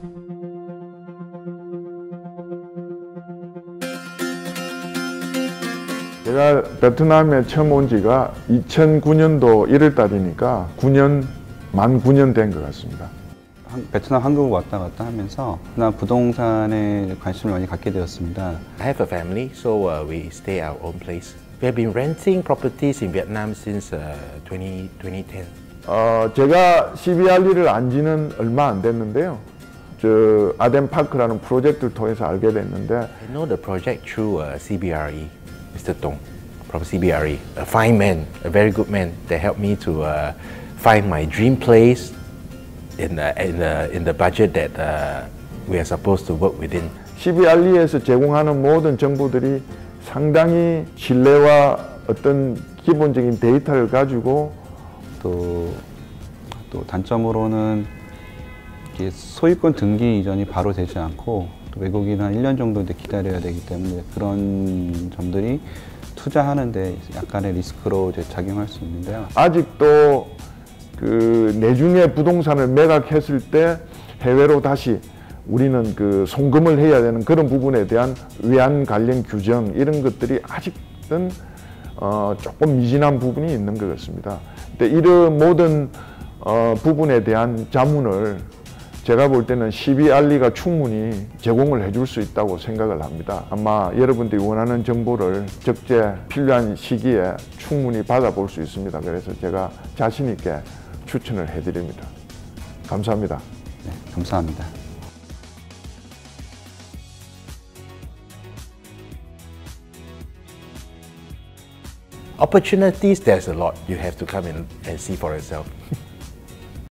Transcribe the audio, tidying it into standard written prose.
제가 베트남에 처음 온 지가 2009년도 1월 달이니까 만 9년 된 것 같습니다. 베트남, 한국 왔다 갔다 하면서 베트남 부동산에 관심을 많이 갖게 되었습니다. I have a family, so we stay our own place. We have been renting properties in Vietnam since 2010. 제가 CBRE를 안 지는 얼마 안 됐는데요. 저 아덴 파크라는 프로젝트를 통해서 알게 됐는데 I know the project through CBRE, Mr. Tong from CBRE, a fine man, a very good man that helped me to find my dream place in the budget that we are supposed to work within. CBRE에서 제공하는 모든 정보들이 상당히 신뢰와 어떤 기본적인 데이터를 가지고 또 단점으로는 소유권 등기 이전이 바로 되지 않고 또 외국인 한 1년 정도 기다려야 되기 때문에 그런 점들이 투자하는데 약간의 리스크로 이제 작용할 수 있는데요. 아직도 그 내중에 부동산을 매각했을 때 해외로 다시 우리는 그 송금을 해야 되는 그런 부분에 대한 외환 관련 규정 이런 것들이 아직은 조금 미진한 부분이 있는 것 같습니다. 근데 이런 모든 부분에 대한 자문을 제가 볼 때는 CBRE가 충분히 제공을 해줄 수 있다고 생각을 합니다. 아마 여러분들이 원하는 정보를 적재 필요한 시기에 충분히 받아볼 수 있습니다. 그래서 제가 자신 있게 추천을 해드립니다. 감사합니다. 네, 감사합니다. Opportunities, there's a lot. You have to come in and see for yourself.